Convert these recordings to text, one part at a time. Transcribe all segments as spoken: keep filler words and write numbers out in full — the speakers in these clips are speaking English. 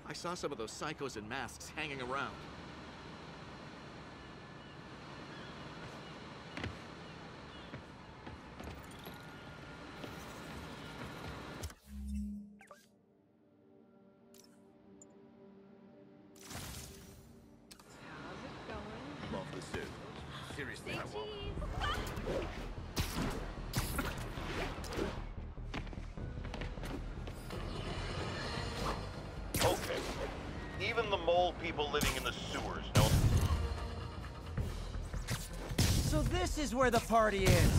I saw some of those psychos in masks hanging around. Love the suit. Seriously, I won't. Okay. Even the mole people living in the sewers know. So this is where the party is.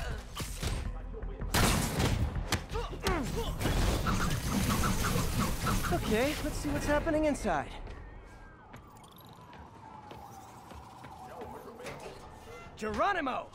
Okay, let's see what's happening inside. Geronimo!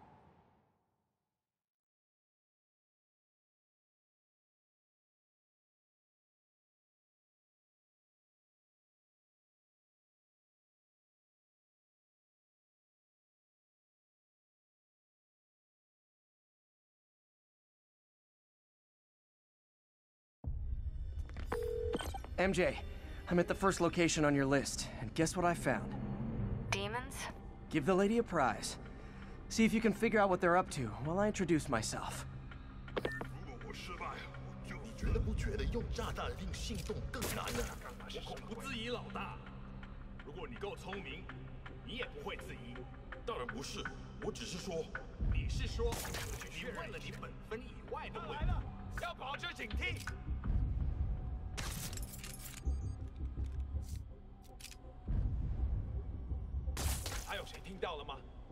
M J, I'm at the first location on your list, and guess what I found? Demons? Give the lady a prize. See if you can figure out what they're up to while I introduce myself. 如果我失败，我就你觉得不觉得用炸弹令行动更难呢？我恐不质疑老大。如果你够聪明，你也不会质疑。当然不是，我只是说，你是说你问了你本分以外的问题，要保持警惕。 还有谁听到了吗？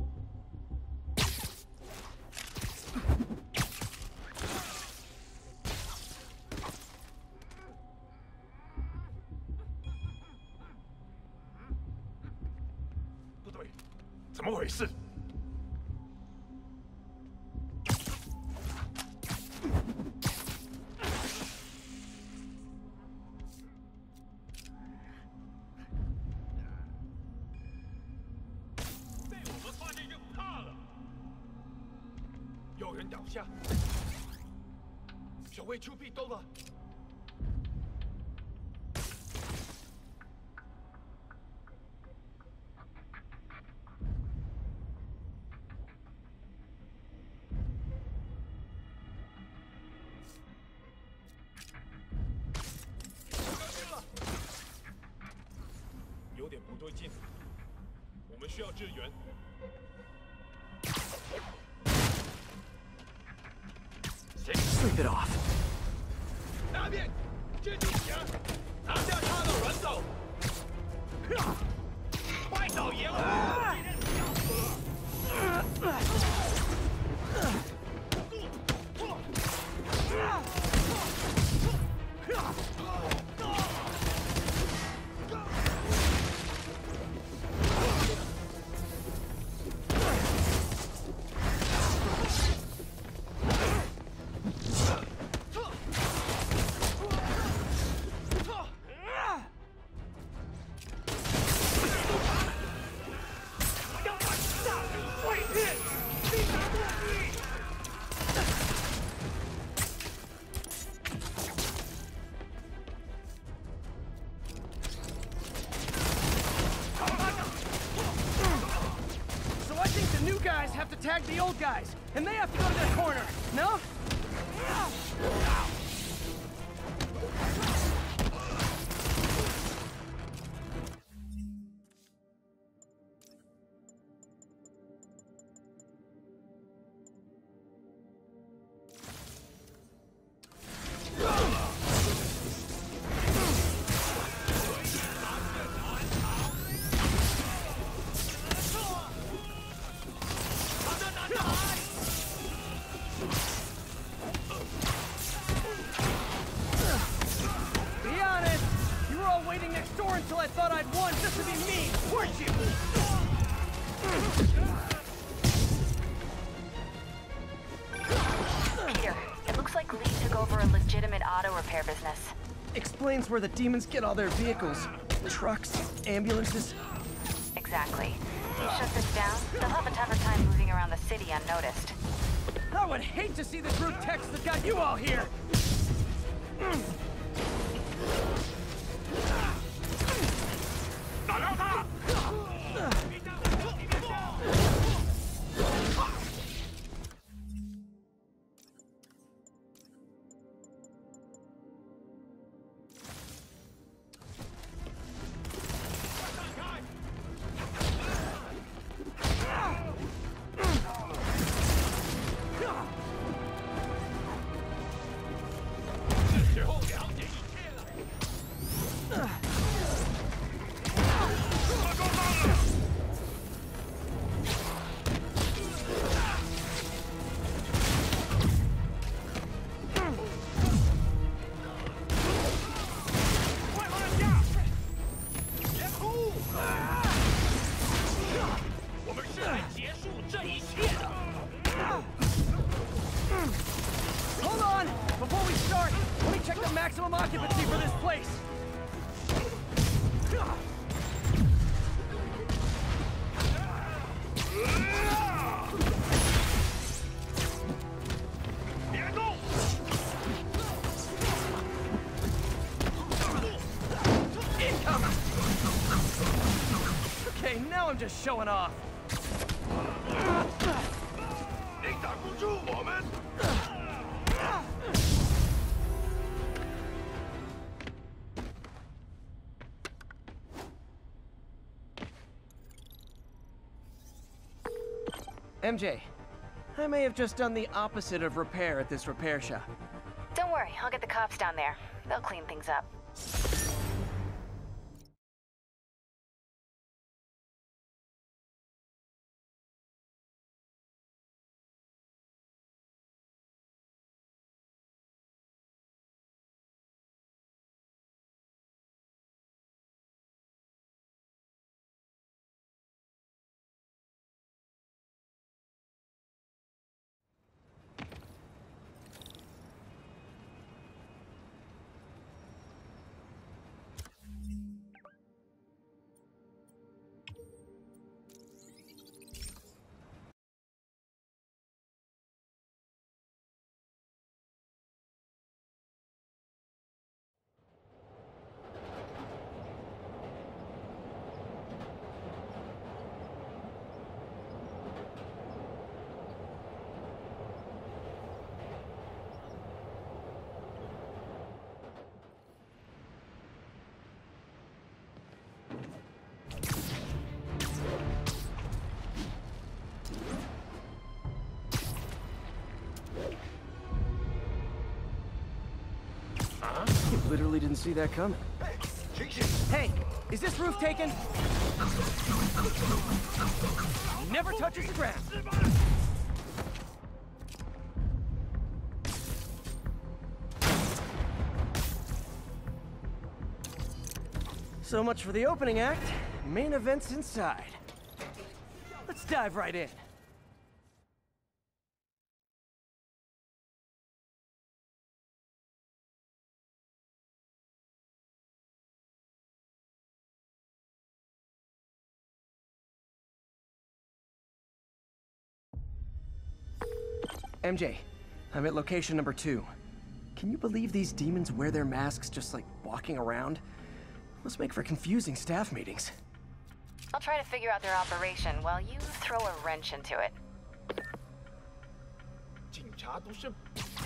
不对，怎么回事？有人倒下，守卫出壁兜了。有点不对劲，我们需要支援。 Sleep it off. 大便，接地起来，拿下他的人手。快走，爷们！ Guys have to tag the old guys, and they have to go to their corner. No? Until I thought I'd won just to be me, weren't you? Peter, it looks like Lee took over a legitimate auto repair business. Explains where the demons get all their vehicles. Trucks, ambulances. Exactly. If he shuts this down, they'll have a tougher time moving around the city unnoticed. I would hate to see the group text that got you all here! 打掉他！别站我你别动！ Hold on! Before we start, let me check the maximum occupancy for this place. Okay, now I'm just showing off. M J, I may have just done the opposite of repair at this repair shop. Don't worry, I'll get the cops down there. They'll clean things up. Literally didn't see that coming. Hey, is this roof taken? Never touches the ground. So much for the opening act. Main event's inside. Let's dive right in. M J, I'm at location number two. Can you believe these demons wear their masks just like walking around? Must make for confusing staff meetings. I'll try to figure out their operation while you throw a wrench into it. 警察都是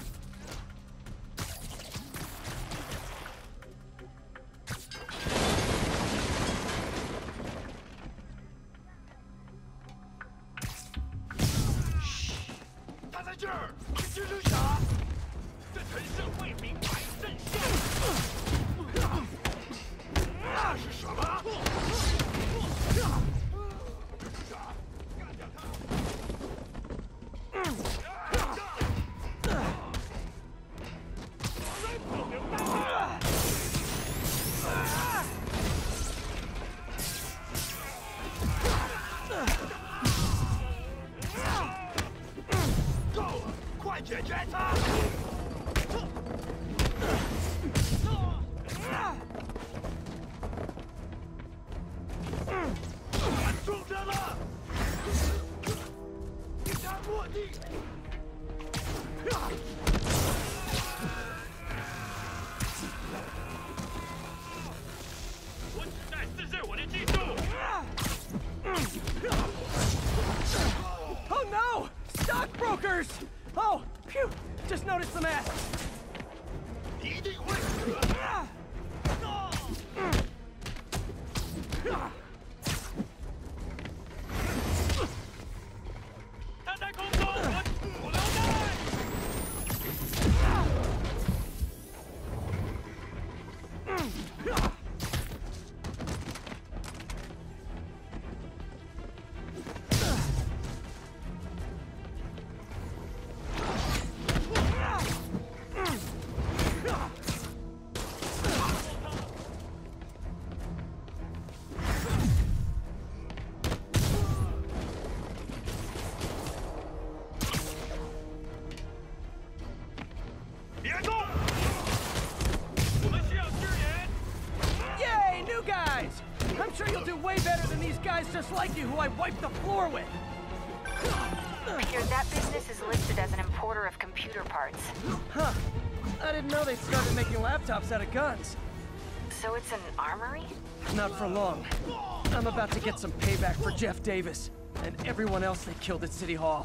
他在这儿，你这是啥？这陈社会名牌阵线，那是什么？这是啥？干掉他！来破名单！够了，快解决他！ 中着了！给他落地！我只在试试我的技术。 jokers! Oh, phew! Just noticed the mask. 一定会。他在空中，我我留在。 Just like you, who I wiped the floor with. Peter, that business is listed as an importer of computer parts. Huh. I didn't know they started making laptops out of guns. So it's an armory? Not for long. I'm about to get some payback for Jeff Davis and everyone else they killed at City Hall.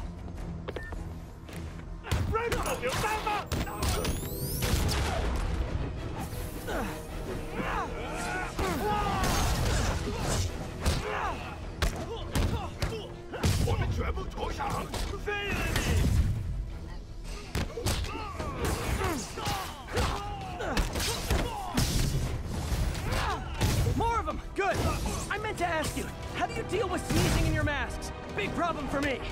More of them! Good! I meant to ask you, how do you deal with sneezing in your masks? Big problem for me.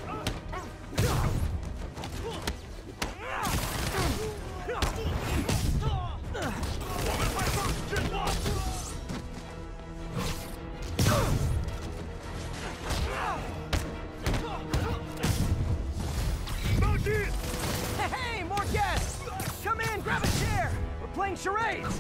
Hey, more guests! Come in, grab a chair! We're playing charades!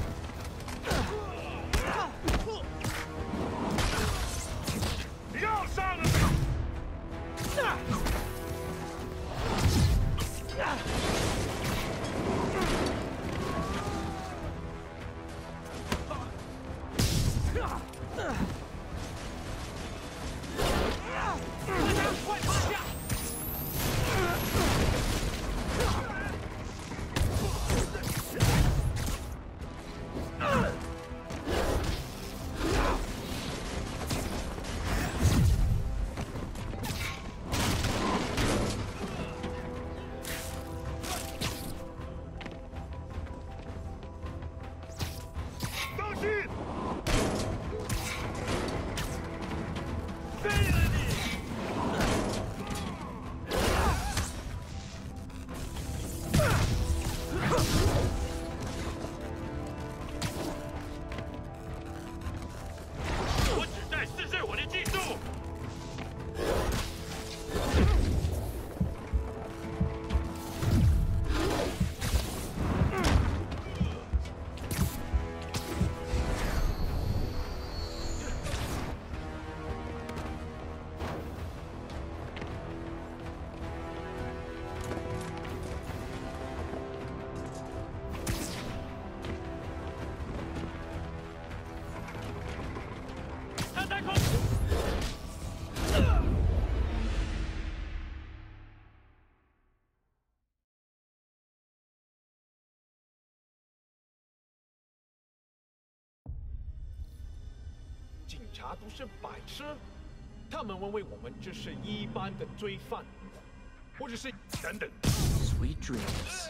"警察都是白痴，他们认为我们只是一般的罪犯，或者是等等。 Sweet dreams.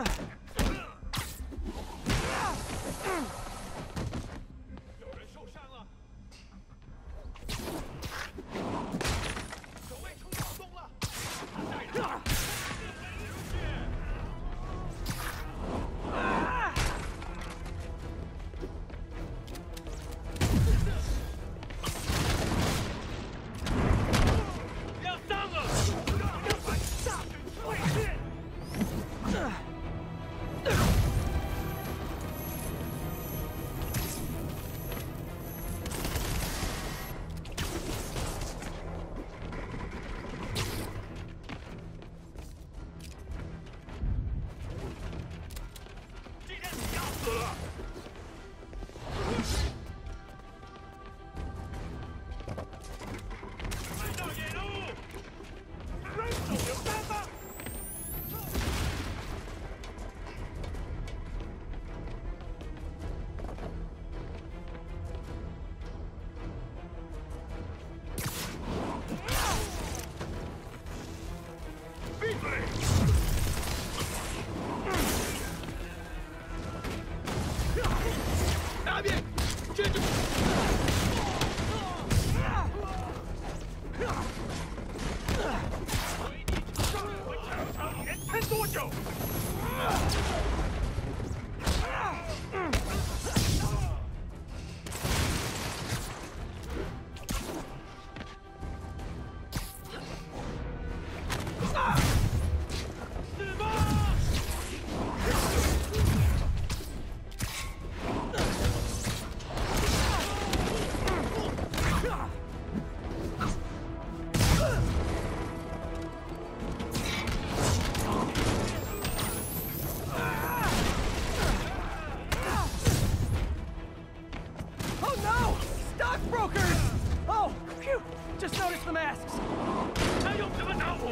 有人受伤了，守卫冲扰动了，带着。 Ugh! 撑多久？ Just noticed the masks. 他用什么打我？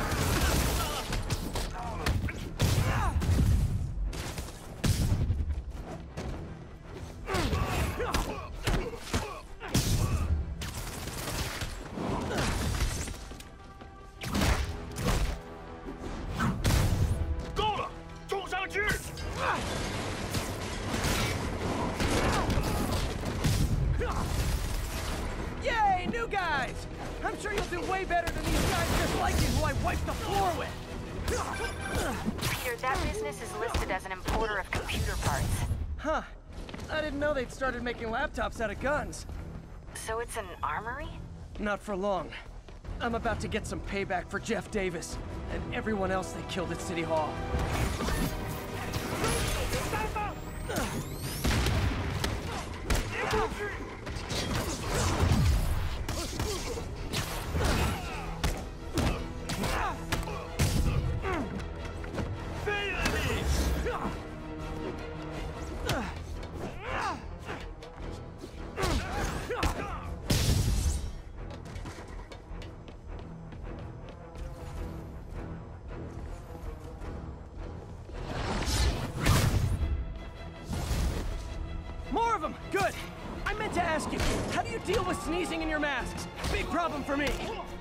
够了，冲上去！ Yay, new guys! I'm sure you'll do way better than these guys just like you who I wiped the floor with. Peter, that business is listed as an importer of computer parts. Huh. I didn't know they'd started making laptops out of guns. So it's an armory? Not for long. I'm about to get some payback for Jeff Davis and everyone else they killed at City Hall. More of them! Good! I meant to ask you, how do you deal with sneezing in your masks? Big problem for me!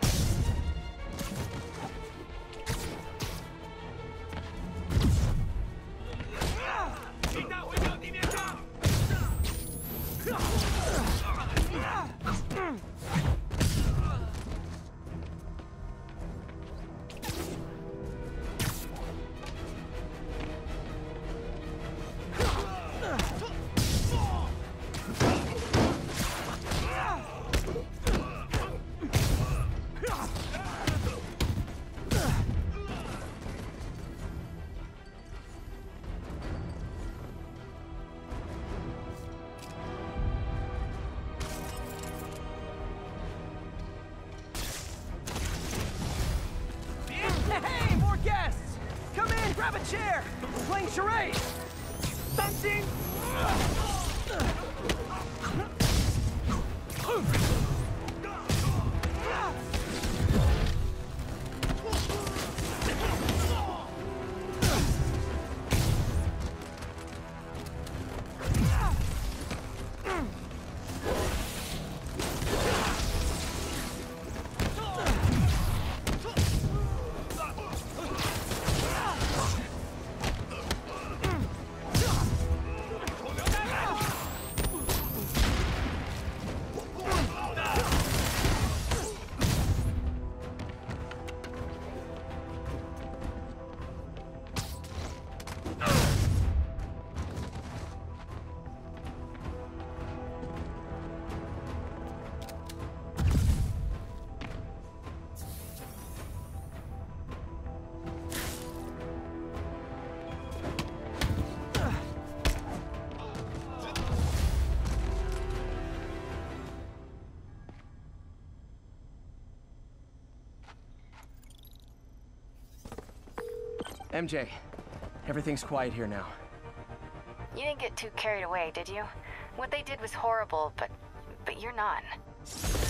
Hey, more guests! Come in, grab a chair! We're playing charades! Something! M J, everything's quiet here now. You didn't get too carried away, did you? What they did was horrible, but... but you're not.